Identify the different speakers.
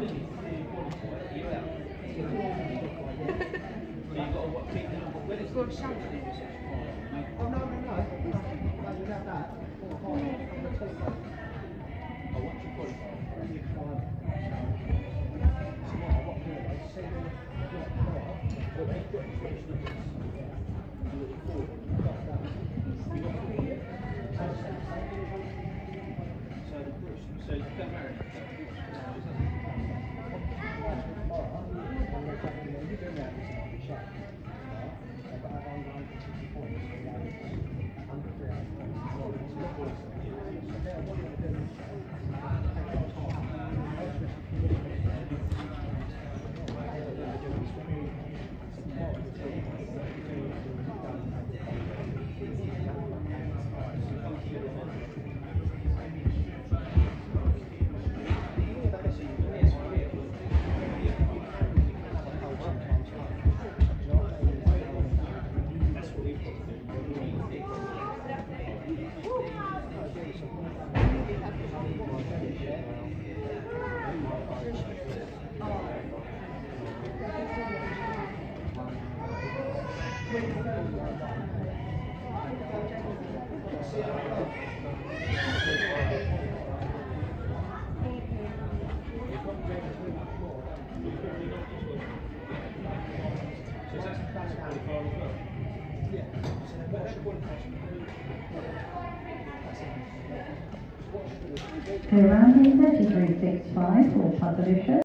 Speaker 1: Good something.
Speaker 2: Oh, no, no, no. No, you have that. Oh, what you qualify? So you get married.
Speaker 3: Around 3365 for Patricia.